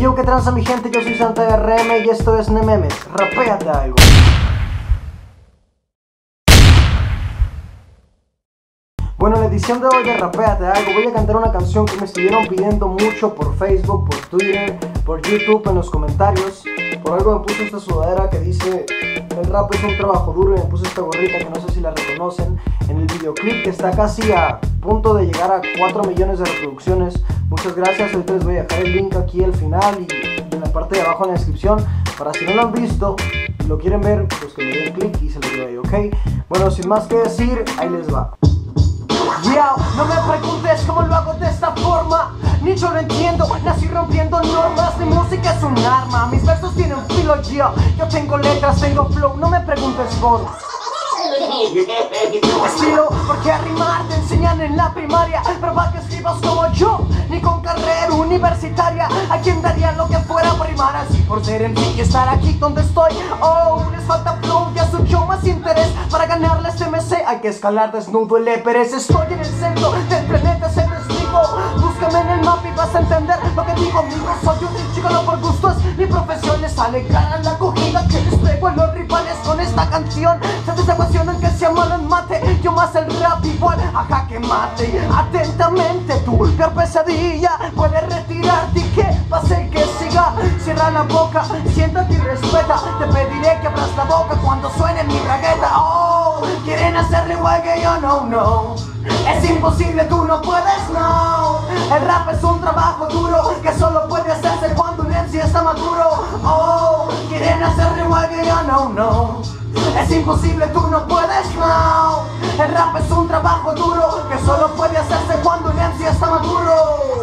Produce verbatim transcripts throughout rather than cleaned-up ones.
Hey yo, ¿qué tranza mi gente? Yo soy Santa R M y esto es Nememes, rapéate algo. Bueno, en la edición de hoy de Rapéate Algo voy a cantar una canción que me estuvieron pidiendo mucho por Facebook, por Twitter, por YouTube, en los comentarios. Por algo me puse esta sudadera que dice el rap es un trabajo duro, y me puse esta gorrita que no sé si la reconocen. En el videoclip que está casi a punto de llegar a cuatro millones de reproducciones. Muchas gracias, ahorita les voy a dejar el link aquí al final y, y en la parte de abajo en la descripción. Para si no lo han visto y lo quieren ver, pues que le den clic y se los doy, ¿ok? Bueno, sin más que decir, ahí les va. Yeah, no me preguntes cómo lo hago de esta forma, ni yo lo entiendo, nací rompiendo normas. Mi música es un arma, mis versos tienen filo, yeah. Yo tengo letras, tengo flow, no me preguntes por estilo, porque a rimar te enseñan en la primaria, pero para que escribas como yo, ni con carrera universitaria. ¿A quién daría lo que fuera por rimar así? Por ser en sí y estar aquí donde estoy. Oh, les falta flow, ya soy yo más interés. Para ganarle este M C hay que escalar desnudo el Everest. Estoy en el centro del planeta, se te explico. Búscame en el mapa y vas a entender lo que digo, amigo. Soy un chico, no por gusto, es mi profesión. Les sale cara la acogida que les pego a los rivales con esta canción. Se desapasionan que sea malo en mate, yo más el rap igual a jaque mate. Atentamente, tu peor pesadilla puede retirarte y que pase el que siga. Cierra la boca, siéntate y respeta. Te pediré que abras la boca cuando suene mi bragueta. Oh, quieren hacerle igual que yo, no, no. Es imposible, tú no puedes, no. El rap es un trabajo duro que solo puede hacerse cuando un M C está maduro. Oh, quieren hacerle igual que yo, no, no. Es imposible, tú no puedes, no. El rap es un trabajo duro que solo puede hacerse cuando un M C está maduro.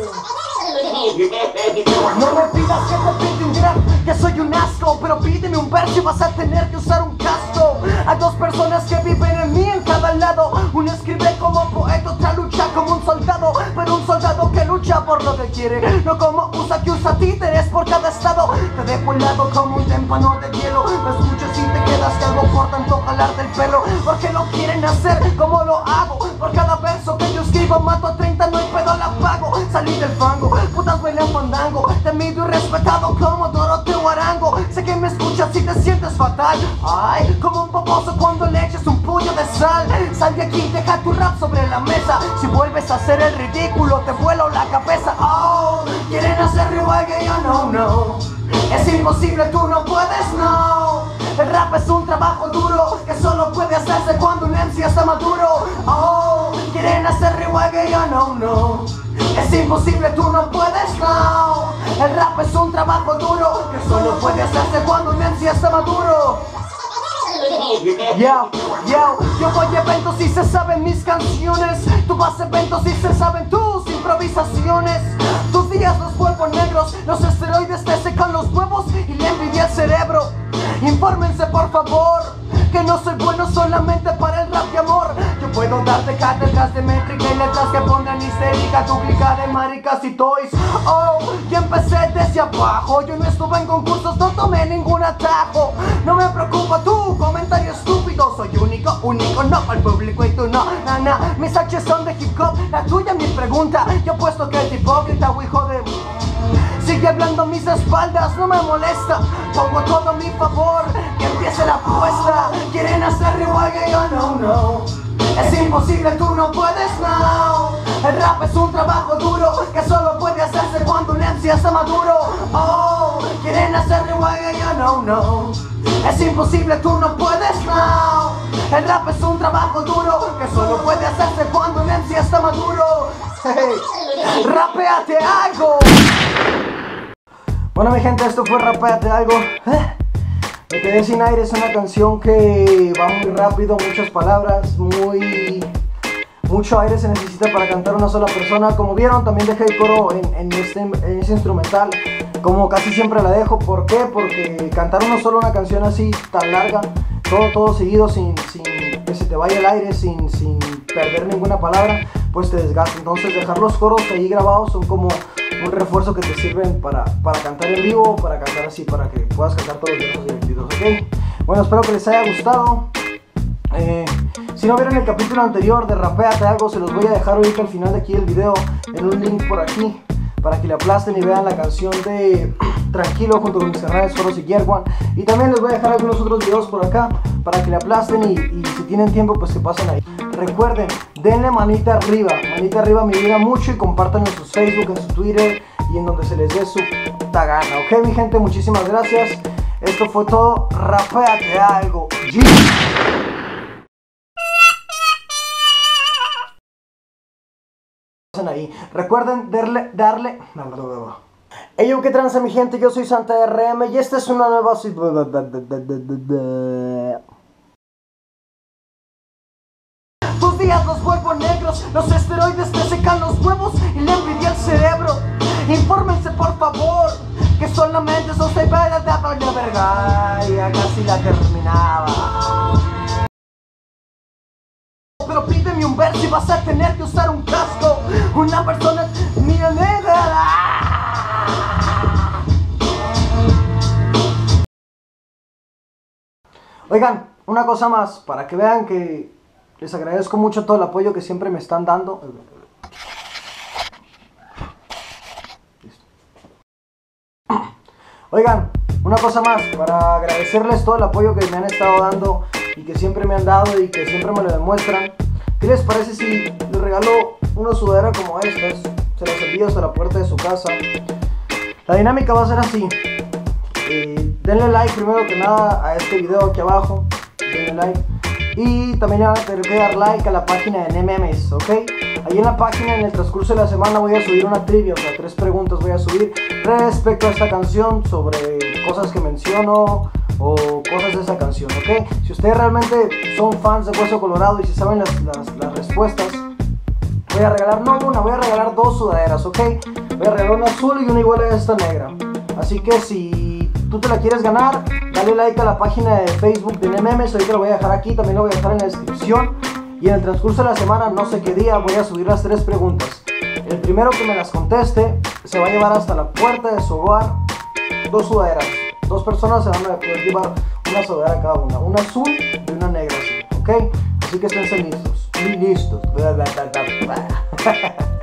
No me pidas que te pinte un graf, que soy un asco, pero pídeme un verso y vas a tener que usar un casco. Hay dos personas que viven en mí en cada lado. Uno escribe como poeta, otra lucha como un soldado. Pero un soldado que lucha por lo que quiere, no como usa que usa títeres por cada estado. Te dejo helado como un témpano de hielo. Me escuchas y te quedas que algo por tanto jalarte el pelo. Porque lo quieren hacer como lo hago. Por cada verso que yo escribo mato a treinta, no hay pedo, la pago. Salí del fango, putas bailan fandango. Temido y respetado como Doroteo Arango. Sé que me escuchas y te sientes fatal. Ay, como un baboso cuando le eches un puño de sal. Sal de aquí, deja tu rap sobre la mesa. Si vuelves a hacer el ridículo te vuelo la cabeza. Oh, quieren hacer igual que yo, no, no. Es imposible, tú no puedes, no. El rap es un trabajo duro que solo puede hacerse cuando un M C está maduro. Oh, quieren hacer igual que yo, no, no. Es imposible, tú no puedes, no. El rap es un trabajo duro que solo puede hacerse cuando un M C está maduro. Yo, yo, yo voy a eventos y se saben mis canciones. Tú vas a eventos y se saben tus improvisaciones. Tus días los vuelvo negros, los esteroides te secan los huevos y le envidia el cerebro. Infórmense por favor, que no soy bueno solamente para el rap de amor. Yo puedo darte cátedras de métrica y letras que pongan histérica tu clica de maricas y toys. Oh, y empecé desde abajo, yo no estuve en concursos, no tomé ningún atajo. No me preocupa tu comentario estúpido, soy único, único, no al público y tú no, na, na. Mis H's son de hip hop, la tuya mi pregunta. Yo puesto que es hipócrita o hijo de... Sigue hablando a mis espaldas, no me molesta. Pongo todo a mi favor, que empiece la apuesta. Quieren hacer igual que yo, no, no. Es imposible, tú no puedes, no. El rap es un trabajo duro que solo puede hacerse cuando un M C está maduro. Oh, quieren hacer igual que yo, no, no. Es imposible, tú no puedes, no. El rap es un trabajo duro que solo puede hacerse cuando un M C está maduro. Hey, rapéate algo. Bueno mi gente, esto fue Rapéate Algo. ¿Eh? Me quedé sin aire, es una canción que va muy rápido, muchas palabras, muy... mucho aire se necesita para cantar una sola persona. Como vieron, también dejé el coro en, en, este, en este instrumental, como casi siempre la dejo. ¿Por qué? Porque cantar una sola una canción así, tan larga, todo, todo seguido, sin, sin que se te vaya el aire, sin, sin perder ninguna palabra, pues te desgasta. Entonces dejar los coros ahí grabados son como un refuerzo que te sirven para, para cantar en vivo, para cantar así, para que puedas cantar todos los versos divertidos, ¿ok? Bueno, espero que les haya gustado. Eh, si no vieron el capítulo anterior de Rapéate Algo, se los voy a dejar ahorita al final de aquí el video, en un link por aquí, para que le aplasten y vean la canción de Tranquilo junto con mis canales Foros y Yerwan. Y también les voy a dejar algunos otros videos por acá para que le aplasten y, y si tienen tiempo pues que pasen ahí. Recuerden, denle manita arriba, manita arriba me ayuda mucho y compartan en sus Facebook, en su Twitter y en donde se les dé su puta gana. Ok mi gente, muchísimas gracias. Esto fue todo, rapéate algo. G. Ahí. Recuerden darle, darle. Hey yo, ¿qué tranza mi gente? Yo soy Santa R M y esta es una nueva. Tus días los vuelvo negros, los esteroides te secan los huevos y le envidia el cerebro. Infórmense por favor, que solamente son seis veces de la verga. Ya casi la terminaba. Pero pídeme un verso y vas a tener que usar un casco. Una persona mía negra. Oigan, una cosa más, para que vean que les agradezco mucho todo el apoyo que siempre me están dando. Oigan, una cosa más, para agradecerles todo el apoyo que me han estado dando y que siempre me han dado y que siempre me lo demuestran. ¿Qué les parece si les regalo una sudadera como estas? Se las envío hasta la puerta de su casa. La dinámica va a ser así. Eh, denle like primero que nada a este video aquí abajo. Denle like. Y también van a tener que dar like a la página de Nememes, ¿ok? Ahí en la página, en el transcurso de la semana, voy a subir una trivia, o sea, tres preguntas voy a subir respecto a esta canción, sobre cosas que menciono o cosas de esa canción, ¿ok? Si ustedes realmente son fans de Hueso Colorado y si saben las, las, las respuestas, voy a regalar, no una, voy a regalar dos sudaderas, ¿ok? Voy a regalar una azul y una igual a esta negra. Así que si tú te la quieres ganar, dale like a la página de Facebook de Nememes, ahorita lo voy a dejar aquí, también lo voy a dejar en la descripción. Y en el transcurso de la semana, no sé qué día, voy a subir las tres preguntas. El primero que me las conteste se va a llevar hasta la puerta de su hogar dos sudaderas. Dos personas se van a poder llevar una sudadera cada una, una azul y una negra, así, ¿ok? Así que estén listos, listos.